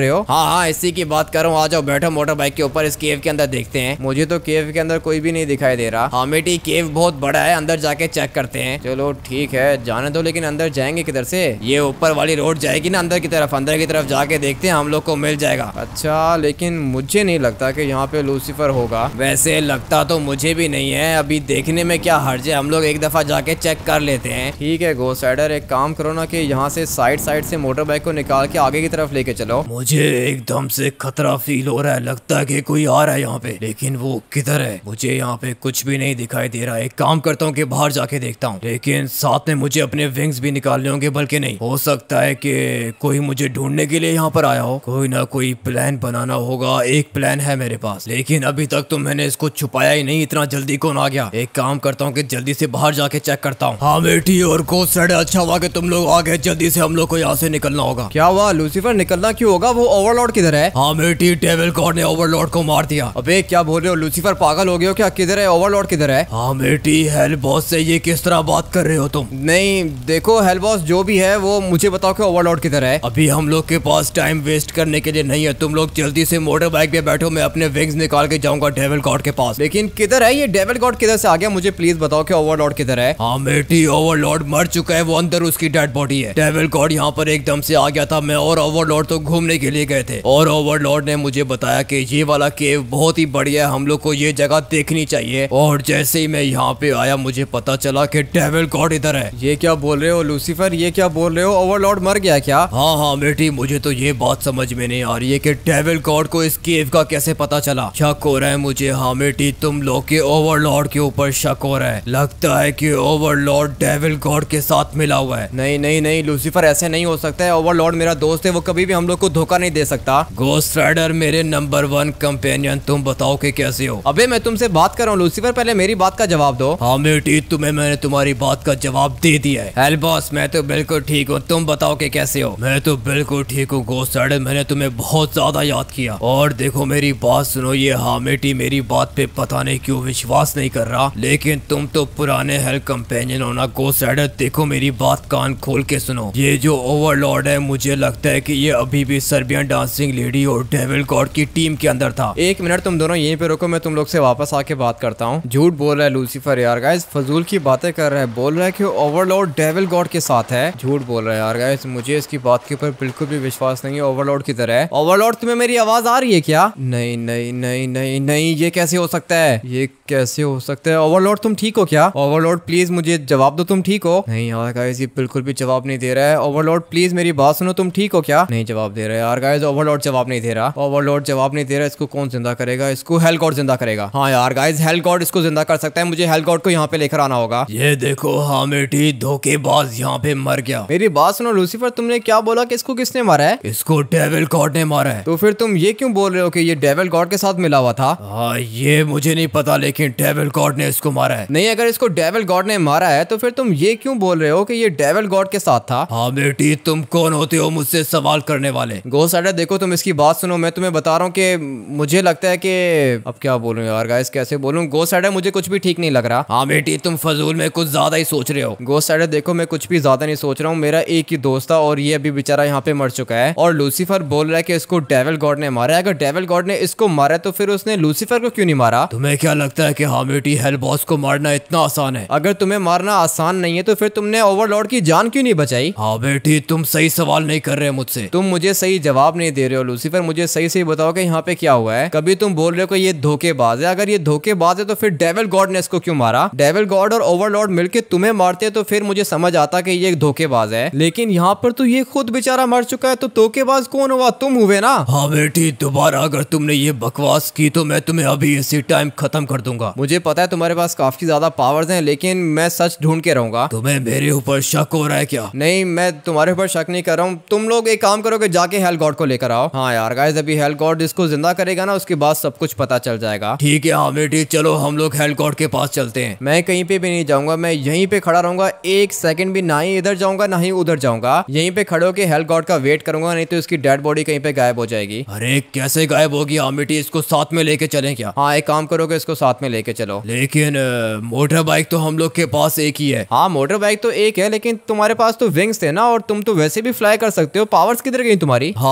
हो? हाँ हाँ इसी की बात कर रहा हूँ। आ जाओ बैठो मोटर बाइक के ऊपर, इस केव के अंदर देखते हैं। मुझे तो केव के अंदर कोई भी नहीं दिखाई दे रहा। हाँ बेटी केव बहुत बड़ा है, अंदर जाके चेक करते हैं। चलो ठीक है जाने दो, लेकिन अंदर जाएंगे किधर से? ये ऊपर वाली रोड जाएगी ना अंदर की तरफ, अंदर की तरफ जाके देखते हैं, हम लोग को मिल जाएगा। अच्छा लेकिन मुझे नहीं लगता कि यहाँ पे लूसीफर होगा। वैसे लगता तो मुझे भी नहीं है, अभी देखने में क्या हर्ज है, हम लोग एक दफा जाके चेक कर लेते हैं। ठीक है गोस्ट राइडर, एक काम करो ना कि यहाँ से साइड साइड से मोटर बाइक को निकाल के आगे की तरफ लेके चलो। मुझे एकदम से खतरा फील हो रहा है, लगता है कि कोई आ रहा है यहाँ पे, लेकिन वो किधर है? मुझे यहाँ पे कुछ भी नहीं दिखाई दे रहा है। एक काम करता हूँ कि बाहर जाके देखता हूँ, लेकिन साथ में मुझे अपने विंग्स भी निकालने होंगे। बल्कि नहीं, हो सकता है कि कोई मुझे ढूंढने के लिए यहाँ पर आया हो। कोई ना कोई प्लान बनाना होगा। एक प्लान है मेरे पास, लेकिन अभी तक तो मैंने इसको छुपाया ही नहीं। इतना जल्दी कौन आ गया? एक काम करता हूँ कि जल्दी से बाहर जाके चेक करता हूँ। हाँ बेटी और गोस्ट राइडर, अच्छा हुआ कि तुम लोग आ गए, जल्दी से हम लोग को यहाँ से निकलना होगा। क्या हुआ लूसीफर, निकलना क्यों होगा? वो ओवरलॉर्ड किधर है? हाँ बेटी डेविल गॉड ने ओवरलॉर्ड को मार दिया। अबे क्या बोल रहे हो लूसीफर, पागल हो गए हो क्या? किधर है ओवरलॉर्ड, किधर है? हाँ बेटी हेल बॉस से ये किस तरह बात कर रहे हो तुम? नहीं देखो हेल बॉस जो भी है वो मुझे बताओ कि ओवरलॉर्ड किधर है। अभी हम लोग के पास टाइम वेस्ट करने के लिए नहीं है, तुम लोग जल्दी से मोटर बाइक पे बैठो, मैं अपने विंग्स निकाल के जाऊंगा डेविल गॉड के पास। लेकिन किधर है ये डेविल गॉड, किधर से आ गया? मुझे प्लीज बताओ कि ओवरलॉर्ड किधर है। हाँ बेटी ओवरलॉर्ड मर चुका है, वो अंदर उसकी डेड बॉडी है। डेविल गॉड यहाँ पर एकदम से आ गया था, मैं और ओवरलॉर्ड तो घूमने के लिए गए थे, और ओवरलॉर्ड ने मुझे बताया कि ये वाला केव बहुत ही बढ़िया है, हम लोग को ये जगह देखनी चाहिए। और जैसे ही मैं यहाँ पे आया मुझे पता चला कि डेविल गॉड इधर है। ये क्या बोल रहे हो लूसीफर, ये क्या बोल रहे हो? ओवरलॉर्ड मर गया क्या? हाँ हाँ बेटी मुझे तो ये बात समझ में नहीं आ रही है कि डेविल गॉड को इस केव का कैसे पता चला। शक हो रहा है मुझे। हाँ बेटी तुम लोग के ओवरलॉर्ड के ऊपर शक हो रहा है, लगता है कि ओवरलॉर्ड डेविल गॉड के साथ मिला हुआ है। नहीं नहीं नहीं लूसीफर, ऐसे नहीं हो सकता है। ओवरलॉर्ड मेरा दोस्त है, वो कभी भी हम लोग को धोखा नहीं दे सकता। गोस्ट राइडर मेरे नंबर वन कंपेनियन, तुम बताओ कि कैसे हो? अबे मैं तुमसे बात कर रहा हूँ लूसीफर, पहले मेरी बात का जवाब दो। हाँ बेटी तुम्हें मैंने तुम्हारी बात का जवाब दे दिया है। हेल बॉस मैं तो बिल्कुल ठीक हूँ, तुम बताओ कि कैसे हो? मैं तो बिल्कुल ठीक हूँ गोस्ट राइडर, मैंने तुम्हें बहुत ज्यादा याद किया। और देखो मेरी बात सुनो, ये हामेटी मेरी बात पे पता नहीं क्यों विश्वास नहीं कर रहा, लेकिन तुम तो पुराने हेल कंपेनियन हो ना गोस्ट राइडर। देखो मेरी बात कान खोल के सुनो, ये जो ओवरलॉर्ड है मुझे लगता है कि ये अभी भी सर्बियन डांसिंग लेडी और डेविल गॉड की टीम के अंदर था। एक मिनट तुम दोनों यहीं पे रुको, मैं तुम लोग से वापस आके बात करता हूँ। झूठ बोल रहा है लूसीफर यार, गाइस फजूल की बातें कर रहा है, बोल रहा है कि ओवरलॉर्ड डेविल गॉड के साथ है। झूठ बोल रहा है यार गाइस, मुझे इसकी बात के ऊपर बिल्कुल भी विश्वास नहीं है। ओवरलॉर्ड की तरह है। ओवरलॉर्ड तुम्हें मेरी आवाज आ रही है क्या? नहीं नहीं नहीं नहीं नहीं, ये कैसे हो सकता है? ये कैसे हो सकता है? ओवरलॉर्ड तुम ठीक हो क्या? ओवरलॉर्ड प्लीज मुझे जवाब दो, तुम ठीक हो? नहीं यार गाइस ये बिल्कुल भी जवाब नहीं दे रहा है। ओवरलॉर्ड प्लीज मेरी बात सुनो, तुम ठीक हो क्या? नहीं जवाब दे रहा है यार गाइस, ओवरलॉर्ड जवाब नहीं दे रहा। ओवरलॉर्ड जवाब नहीं दे रहा, इसको कौन जिंदा करेगा? इसको हेल गॉड जिंदा करेगा। हाँ यार गाइस हेल गॉड इसको जिंदा कर सकता है, मुझे हेल गॉड को यहाँ पे लेकर आना होगा। ये देखो हामेटी धोखेबाज यहाँ पे मर गया। मेरी बात सुनो लूसीफर, तुमने क्या बोला कि इसको किसने मारा है? इसको डेविल गॉड ने मारा है। तो फिर तुम ये क्यों बोल रहे हो कि ये डेविल गॉड के साथ मिला हुआ था? हाँ ये मुझे नहीं पता, लेकिन डेविल गॉड ने इसको मारा है। नहीं अगर इसको डेविल गॉड ने मारा है तो फिर तुम ये क्यों बोल रहे हो कि ये डेविल गॉड के साथ था? हाँ बेटी तुम कौन होते हो मुझसे सवाल करने वाले? गोस्ट राइडर देखो तुम इसकी बात सुनो, मैं तुम्हें बता रहा हूँ कि मुझे लगता है कि अब क्या बोलूं यार गाइस, कैसे बोलूं? गोस्ट राइडर मुझे कुछ भी ठीक नहीं लग रहा। हाँ बेटी तुम फजूल में कुछ ज्यादा ही सोच रहे हो। गोस्ट राइडर देखो मैं कुछ भी ज्यादा नहीं सोच रहा हूँ, मेरा एक ही दोस्त था और ये अभी बेचारा यहाँ पे मर चुका है, और लूसीफर बोल रहा है कि इसको डेविल गॉड ने मारा है। अगर डेविल गॉड ने इसको मारा है तो फिर उसने लूसीफर को क्यों नहीं मारा? तुम्हें क्या लगता है कि हामेटी हेल बॉस को मारना इतना आसान है? अगर तुम्हें मारना आसान नहीं है तो फिर तुमने ओवरलॉर्ड की जान क्यों नहीं बचाई? हाँ बेटी तुम सही सवाल नहीं कर रहे मुझसे, तुम मुझे सही जवाब नहीं दे रहे हो लूसीफर। मुझे सही सही बताओ कि यहाँ पे क्या हुआ है। कभी तुम बोल रहे हो कि ये धोखेबाज है, अगर ये धोखेबाज है तो फिर डेविल गॉड ने इसको क्यों मारा? डेविल गॉड और ओवरलॉर्ड मिलके तुम्हें मारते तो फिर मुझे समझ आता कि ये धोखेबाज है, लेकिन यहाँ पर तो ये खुद बेचारा मर चुका है, तो धोखेबाज कौन हुआ? तुम हुए ना। हाँ बेटी दोबारा अगर तुमने ये बकवास की तो मैं तुम्हें अभी इसी टाइम खत्म कर दूंगा। मुझे पता है तुम्हारे पास काफी ज्यादा पावर्स हैं, लेकिन मैं सच ढूंढ के रहूंगा। तुम्हें मेरे ऊपर शक हो रहा है क्या? नहीं मैं तुम्हारे ऊपर शक नहीं कर रहा हूँ। तुम लोग एक काम करो कि जाके हेल गॉड को लेकर आओ। हाँ यार गाइस अभी हेल गॉड इसको जिंदा करेगा ना, उसके बाद सब कुछ पता चल जाएगा। ठीक है हाँ बेटी चलो हम लोग हेल गॉड के पास चलते हैं। मैं कहीं पे भी नहीं जाऊंगा, मैं यहीं पे खड़ा रहूंगा, एक सेकंड भी, ना ही इधर जाऊंगा ना ही उधर जाऊंगा। यहीं पे खड़े होकर हेल गॉड का वेट करूंगा, नहीं तो इसकी डेड बॉडी कहीं पे गायब हो जाएगी। अरे कैसे गायब होगी हामेटी? इसको साथ में लेके चलें क्या? हाँ एक काम करो कि इसको साथ में लेके चलो। लेकिन मोटर बाइक तो हम लोग के पास एक ही है। हाँ मोटर बाइक तो एक है, लेकिन तुम्हारे पास तो विंग्स थे ना, और तुम तो वैसे भी फ्लाई कर सकते हो। पावर्स किधर गई तुम्हारी? हाँ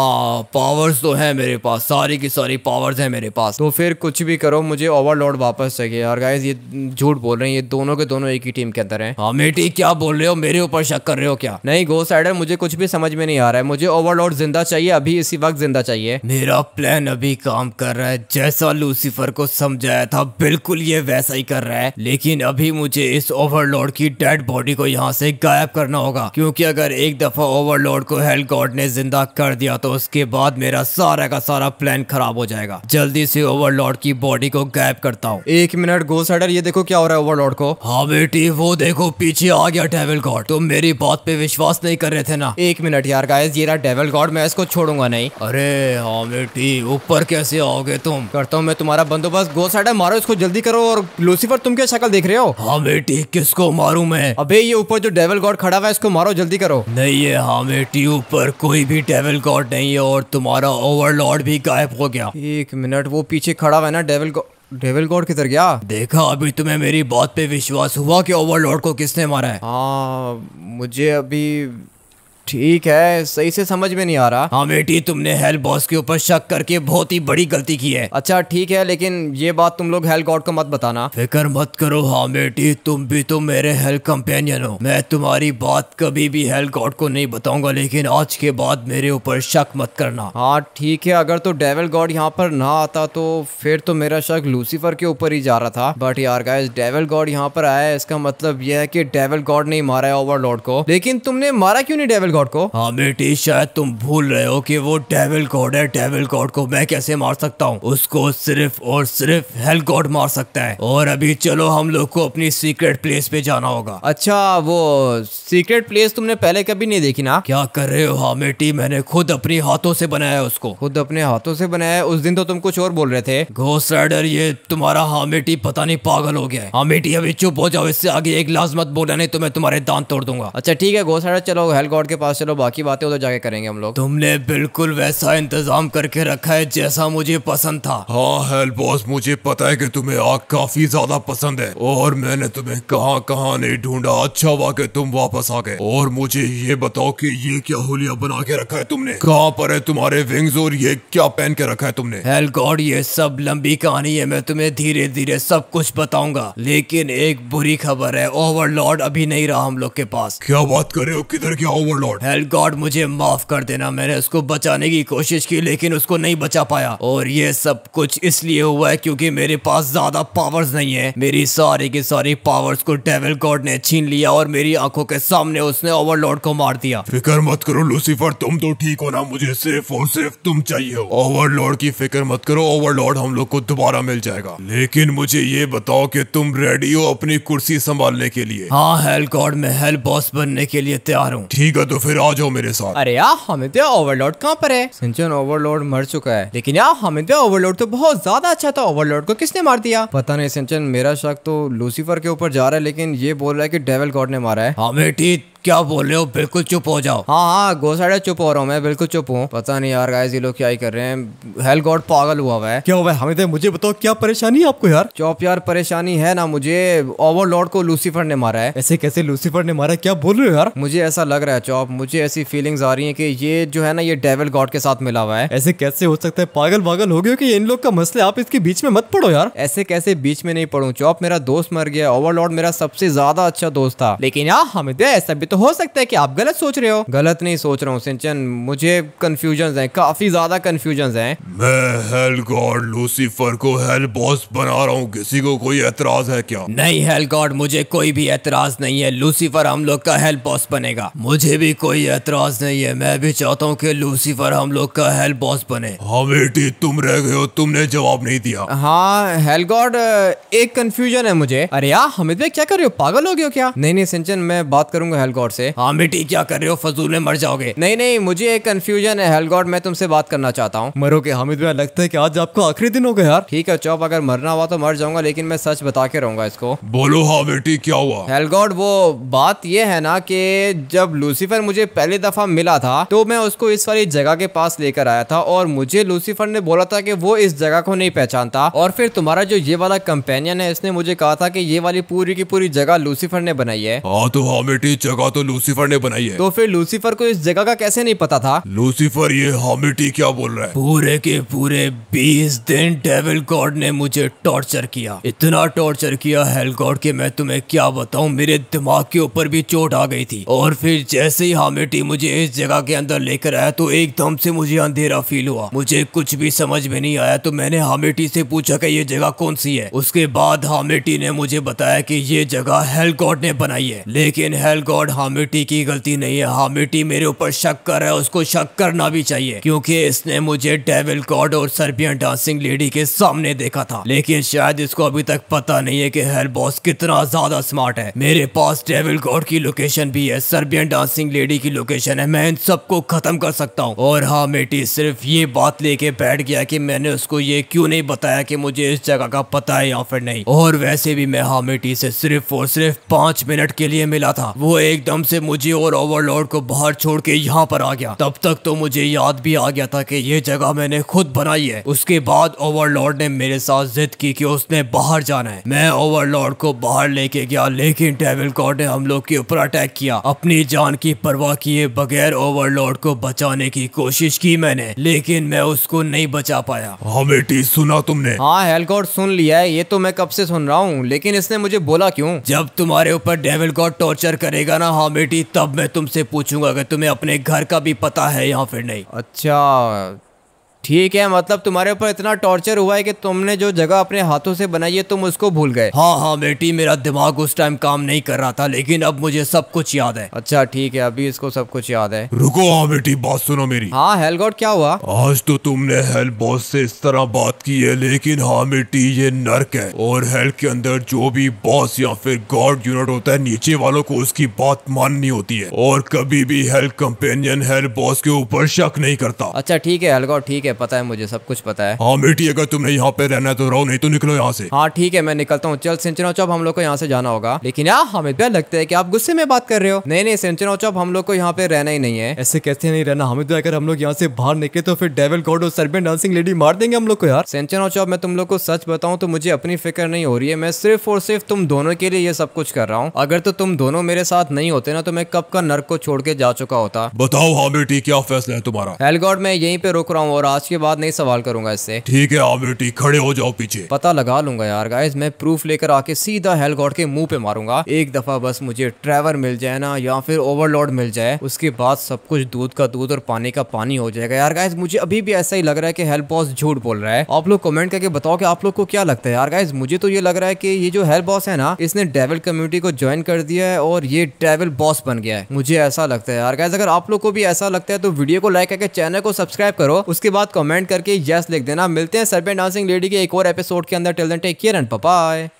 हाँ पावर्स तो है मेरे पास, सारी की सारी पावर्स है मेरे पास। तो फिर कुछ भी करो, मुझे ओवरलॉर्ड वापस चाहिए। और गाइस ये झूठ बोल रहे हैं, ये दोनों के दोनों एक ही टीम के अंदर हैं। हाँ मेटी क्या बोल रहे हो, मेरे ऊपर शक कर रहे हो क्या? नहीं घोस्ट राइडर, मुझे कुछ भी समझ में नहीं आ रहा है। मुझे ओवरलॉर्ड जिंदा चाहिए, अभी इसी वक्त जिंदा चाहिए। मेरा प्लान अभी काम कर रहा है, जैसा लूसीफर को समझाया था बिल्कुल ये वैसा ही कर रहा है। लेकिन अभी मुझे इस ओवरलॉर्ड की डेड बॉडी को यहाँ से गायब करना होगा, क्योंकि अगर एक दफा ओवरलॉर्ड को हेल गॉड ने जिंदा कर दिया तो उसके बाद मेरा सारा का सारा प्लान खराब हो जाएगा। जल्दी से ओवरलॉर्ड की बॉडी को गायब करता हूँ। एक मिनट घोस्ट राइडर, ये देखो क्या हो रहा है ओवरलॉर्ड को। हाँ बेटी वो देखो पीछे आ गया डेविल गॉड। तुम मेरी बात पे विश्वास नहीं कर रहे थे ना? एक मिनट यार गाइस, ये रहा डेविल गॉड, मैं इसको छोड़ूंगा नहीं। अरे हाँ बेटी ऊपर कैसे आओगे तुम? करता हूँ मैं तुम्हारा बंदोबस्त। घोस्ट राइडर मारो इसको, जल्दी करो। और लूसीफर तुम क्या शक्ल देख रहे हो? हाँ बेटी किसको मारूं मैं? अबे ये ऊपर जो डेविल गॉड खड़ा हुआ है इसको मारो, जल्दी करो। नहीं है हाँ बेटी, ऊपर कोई भी डेविल गॉड नहीं है और तुम्हारा ओवरलॉर्ड भी गायब हो गया। एक मिनट, वो पीछे खड़ा हुआ है ना डेविल गॉड। डेविल गॉड किधर गया? देखा अभी तुम्हें मेरी बात पे विश्वास हुआ कि ओवरलॉर्ड को किसने मारा है? हाँ मुझे अभी ठीक है, सही से समझ में नहीं आ रहा। हाँ बेटी तुमने हेल बॉस के ऊपर शक करके बहुत ही बड़ी गलती की है। अच्छा ठीक है, लेकिन ये बात तुम लोग हेल गॉड को मत बताना। फिक्र मत करो हाँ बेटी, तुम भी तो मेरे हेल कंपेनियन हो। मैं तुम्हारी बात कभी भी हेल गॉड को नहीं बताऊंगा, लेकिन आज के बाद मेरे ऊपर शक मत करना। हाँ ठीक है, अगर तो डेविल गॉड यहाँ पर ना आता तो फिर तो मेरा शक लूसीफर के ऊपर ही जा रहा था। बट यार गाइस डेविल गॉड यहाँ पर आया है, इसका मतलब यह है कि डेविल गॉड नहीं मारा है ओवरलॉर्ड को। लेकिन तुमने मारा क्यों नहीं डेविल गॉड को? हाँ बेटी शायद तुम भूल रहे हो कि वो डेविल गॉड है। डेविल गॉड को मैं कैसे मार सकता हूँ? उसको सिर्फ और सिर्फ हेल गॉड मार सकता है। और अभी चलो हम लोग को अपनी सीक्रेट प्लेस पे जाना होगा। अच्छा वो सीक्रेट प्लेस तुमने पहले कभी नहीं देखी ना? क्या कर रहे हो हाँ बेटी, मैंने खुद अपनी हाथों से बनाया उसको। खुद अपने हाथों से बनाया है? उस दिन तो तुम कुछ और बोल रहे थे। घोस्ट राइडर ये तुम्हारा हाँ बेटी पता नहीं पागल हो गया है। हाँ बेटी अभी चुप हो जाओ, इससे आगे एक लाज मत बोला नहीं तो मैं तुम्हारे दांत तोड़ दूंगा। अच्छा ठीक है घोस्ट राइडर, चलो हेल गॉड के पास चलो, बाकी बातें उधर जाके करेंगे हम लोग। तुमने बिल्कुल वैसा इंतजाम करके रखा है जैसा मुझे पसंद था। हाँ हेल बॉस, मुझे पता है कि तुम्हें आग काफी ज्यादा पसंद है और मैंने तुम्हें कहाँ कहाँ नहीं ढूंढा। अच्छा हुआ कि तुम वापस आ गए। और मुझे ये बताओ कि ये क्या हुलिया बना के रखा है तुमने? कहाँ पर है तुम्हारे विंग्स और ये क्या पहन के रखा है तुमने? हेल गॉड ये सब लंबी कहानी है, मैं तुम्हें धीरे धीरे सब कुछ बताऊंगा। लेकिन एक बुरी खबर है, ओवरलॉर्ड अभी नहीं रहा हम लोग के पास। क्या बात कर रहे हो? किधर गया ओवरलॉर्ड? हेल गॉड मुझे माफ कर देना, मैंने उसको बचाने की कोशिश की लेकिन उसको नहीं बचा पाया। और ये सब कुछ इसलिए हुआ है क्योंकि मेरे पास ज्यादा पावर्स नहीं है। मेरी सारी की सारी पावर्स को डेविल गॉड ने छीन लिया और मेरी आंखों के सामने उसने ओवरलॉर्ड को मार दिया। फिक्र मत करो लूसीफर, तुम तो ठीक हो ना? मुझे सिर्फ और सिर्फ तुम चाहिए हो। ओवरलॉर्ड की फिक्र मत करो, ओवरलॉर्ड हम लोग को दोबारा मिल जाएगा। लेकिन मुझे ये बताओ कि तुम रेडी हो अपनी कुर्सी संभालने के लिए? हाँ हेल गॉड मैं हेल बॉस बनने के लिए तैयार हूँ। ठीक है तो फिर आ जाओ मेरे साथ। अरे यार हमें तो ओवरलॉर्ड कहाँ पर है? सिंचन ओवरलॉर्ड मर चुका है। लेकिन यार हमें तो ओवरलॉर्ड तो बहुत ज्यादा अच्छा था, ओवरलॉर्ड को किसने मार दिया? पता नहीं सिंचन, मेरा शक तो लूसीफर के ऊपर जा रहा है, लेकिन ये बोल रहा है कि डेविल गॉड ने मारा है। हाँ बेटी क्या बोल रहे हो? बिल्कुल चुप हो जाओ। हाँ हाँ घोस्ट राइडर चुप हो रहा हूँ मैं, बिल्कुल चुप हूँ। पता नहीं यार गाइस ये लोग क्या ही कर रहे हैं। हेल गॉड पागल हुआ हुआ है। क्या हुआ है हमें? मुझे बताओ क्या परेशानी है आपको यार? चौप यार परेशानी है ना मुझे, ओवरलॉर्ड को लूसीफर ने मारा है। ऐसे कैसे लूसीफर ने मारा? क्या बोल रहे हो यार? मुझे ऐसा लग रहा है चौप, मुझे ऐसी फीलिंग्स आ रही हैं कि ये जो है ना ये डेविल गॉड के साथ मिला हुआ है। ऐसे कैसे हो सकता है? पागल पागल हो गए कि इन लोग का मसला, आप इसके बीच में मत पड़ो यार। ऐसे कैसे बीच में नहीं पढ़ूं चौप, मेरा दोस्त मर गया, ओवरलॉर्ड मेरा सबसे ज्यादा अच्छा दोस्त था। लेकिन यार हमें तो ऐसा भी तो हो सकता है कि आप गलत सोच रहे हो। गलत नहीं सोच रहा हूँ सिंचन, मुझे कंफ्यूजन है, काफी ज्यादा कंफ्यूजन है। मैं हेल गॉड लूसीफर को हेल बॉस बना रहा हूँ, किसी को कोई एतराज है क्या? नहीं हेल गॉड मुझे कोई भी एतराज नहीं है, लूसीफर हम लोग का हेल बॉस बनेगा। मुझे भी कोई एतराज नहीं है, मैं भी चाहता हूँ कि लूसीफर हम लोग का हेल बॉस बने। हाँ बेटी तुम रह गए हो, तुमने जवाब नहीं दिया। हाँ हेल गॉड एक कंफ्यूजन है मुझे। अरे यार हमिद भाई क्या कर रहे हो, पागल हो गए हो क्या? नहीं नहीं सिंचन मैं बात करूंगा हेल गॉड से। हाँ बेटी क्या कर रहे हो, फजूल में मर जाओगे। नहीं नहीं मुझे एक कंफ्यूजन है हेल गॉड, मैं तुमसे बात करना चाहता हूँ। मरोगे हामिद भाई? लगता है कि आज आपको आखिरी दिन हो गया यार। ठीक है चौप, अगर मरना हुआ तो मर जाऊंगा, लेकिन मैं सच बता के रहूंगा इसको। बोलो हाँ बेटी क्या हुआ? हेल गॉड वो बात ये है ना कि जब लूसीफर मुझे पहली दफा मिला था तो मैं उसको इस वाली जगह के पास लेकर आया था और मुझे लूसीफर ने बोला था कि वो इस जगह को नहीं पहचानता। और फिर तुम्हारा जो ये वाला कंपेनियन है इसने मुझे कहा था कि ये वाली पूरी की पूरी जगह लूसीफर ने बनाई है। हाँ तो हाँ बेटी जगह जगह तो लूसीफर ने बनाई है। तो फिर लूसीफर को इस जगह का कैसे नहीं पता था? लूसीफर ये हामिटी क्या बोल रहा है? पूरे के पूरे बीस दिन डेविल गॉड ने मुझे टॉर्चर किया, इतना टॉर्चर किया हेल गॉड के मैं तुम्हें क्या बताऊं, मेरे दिमाग के ऊपर भी चोट आ गई थी। और फिर जैसे ही हामिटी मुझे इस जगह के अंदर लेकर आया तो एकदम से मुझे अंधेरा फील हुआ, मुझे कुछ भी समझ में नहीं आया। तो मैंने हामिटी से पूछा कि ये जगह कौन सी है। उसके बाद हामिटी ने मुझे बताया कि ये जगह हेल गॉड ने बनाई है। लेकिन हेल गॉड हामिटी की गलती नहीं है, हामिटी मेरे ऊपर शक कर रहा है, उसको शक करना भी चाहिए क्योंकि इसने मुझे डेविल गॉड और सर्बियन डांसिंग लेडी के सामने देखा था। लेकिन शायद इसको अभी तक पता नहीं है कि हेल बॉस कितना ज्यादा स्मार्ट है। मेरे पास डेविल गॉड की लोकेशन भी है, सर्बियन डांसिंग लेडी की लोकेशन है, मैं इन सबको खत्म कर सकता हूँ। और हाँ मेटी सिर्फ ये बात लेके बैठ गया कि मैंने उसको ये क्यों नहीं बताया कि मुझे इस जगह का पता है या फिर नहीं। और वैसे भी मैं हामिटी से सिर्फ और सिर्फ पांच मिनट के लिए मिला था, वो एकदम से मुझे और ओवरलॉर्ड को बाहर छोड़ के यहाँ पर आ गया। तब तक तो मुझे याद भी आ गया था कि ये जगह मैंने खुद बनाई है। उसके बाद ओवरलॉर्ड ने मेरे साथ जिद की कि उसने बाहर जाना है। मैं ओवरलॉर्ड को बाहर लेके गया लेकिन डेविल गॉड ने हम लोग के ऊपर अटैक किया। अपनी जान की परवाह किए बगैर ओवरलॉर्ड को बचाने की कोशिश की मैंने, लेकिन मैं उसको नहीं बचा पाया। हामिटी सुना तुमने? हाँ हेल गॉड सुन लिया है, ये तो मैं कब से सुन रहा हूँ, लेकिन इसने मुझे बोला क्यों? जब तुम्हारे ऊपर डेविल गॉड टॉर्चर करेगा ना हामिटी, तब मैं तुमसे पूछूंगा कि तुम्हें अपने घर का भी पता है या फिर नहीं। अच्छा ठीक है, मतलब तुम्हारे ऊपर इतना टॉर्चर हुआ है कि तुमने जो जगह अपने हाथों से बनाई है तुम उसको भूल गए? हाँ हाँ बेटी, मेरा दिमाग उस टाइम काम नहीं कर रहा था लेकिन अब मुझे सब कुछ याद है। अच्छा ठीक है, अभी इसको सब कुछ याद है। रुको हामिटी, बात सुनो मेरी। हाँ हेल गॉड क्या हुआ? आज तो तुमने हेल बॉस से इस तरह बात की है, लेकिन हामिटी ये नर्क है और हेल के अंदर जो भी बॉस या फिर गॉड यूनिट होता है नीचे वालों को उसकी बात माननी होती है और कभी भी हेल कंपेनियन हेल बॉस के ऊपर शक नहीं करता। अच्छा ठीक है हेल गॉड, ठीक है, पता है मुझे, सब कुछ पता है। हाँ बेटी, अगर तुमने यहाँ पे रहना है तो रहो, नहीं तो निकलो यहाँ से। हाँ ठीक है मैं निकलता हूँ। चल सिंचना चौप, हम लोग को यहाँ से जाना होगा। लेकिन यार हमें क्या लगता है कि आप गुस्से में बात कर रहे हो। नहीं नहीं सिंचना चौप, हम लोग को यहाँ पे रहना ही नहीं है। ऐसे कैसे नहीं रहना हमें? तो अगर हम लोग यहाँ से बाहर निकले तो फिर डेविल गॉड और सर्बियन डांसिंग लेडी मार देंगे हम लोग को यार। सिंचना चौप मैं तुम लोग को सच बताऊं तो मुझे अपनी फिक्र नहीं हो रही है, मैं सिर्फ और सिर्फ तुम दोनों के लिए ये सब कुछ कर रहा हूँ। अगर तो तुम दोनों मेरे साथ नहीं होते ना तो मैं कब का नर्क को छोड़ के जा चुका होता। बताओ हाँ बेटी, क्या फैसला है तुम्हारा? हेल गॉड मैं यहीं पे रुक रहा हूँ और आज के बाद नहीं सवाल करूंगा इससे। ठीक है हाँ बेटी, खड़े हो जाओ पीछे। पता लगा लूंगा यार गाइस, मैं प्रूफ लेकर आके सीधा हेल गॉड के मुंह पे मारूंगा। एक दफा बस मुझे ट्रेवर मिल जाए ना या फिर ओवरलॉर्ड मिल जाए, उसके बाद सब कुछ दूध का दूध और पानी का पानी हो जाएगा। यार गाइस मुझे अभी भी ऐसा ही लग रहा है कि हेल बॉस झूठ बोल रहा है। आप लोग कमेंट करके बताओ कि आप लोग को क्या लगता है। यार गाइस मुझे तो ये लग रहा है कि ये जो हेल बॉस है ना, इसने डेविल कम्युनिटी को ज्वाइन कर दिया है और ये डेविल बॉस बन गया है, मुझे ऐसा लगता है। यार गाइस अगर आप लोग को भी ऐसा लगता है तो वीडियो को लाइक करके चैनल को सब्सक्राइब करो, उसके बाद कमेंट करके यस लिख देना। मिलते हैं सर्बियन डांसिंग लेडी के एक और एपिसोड के अंदर। Till then take care and bye bye.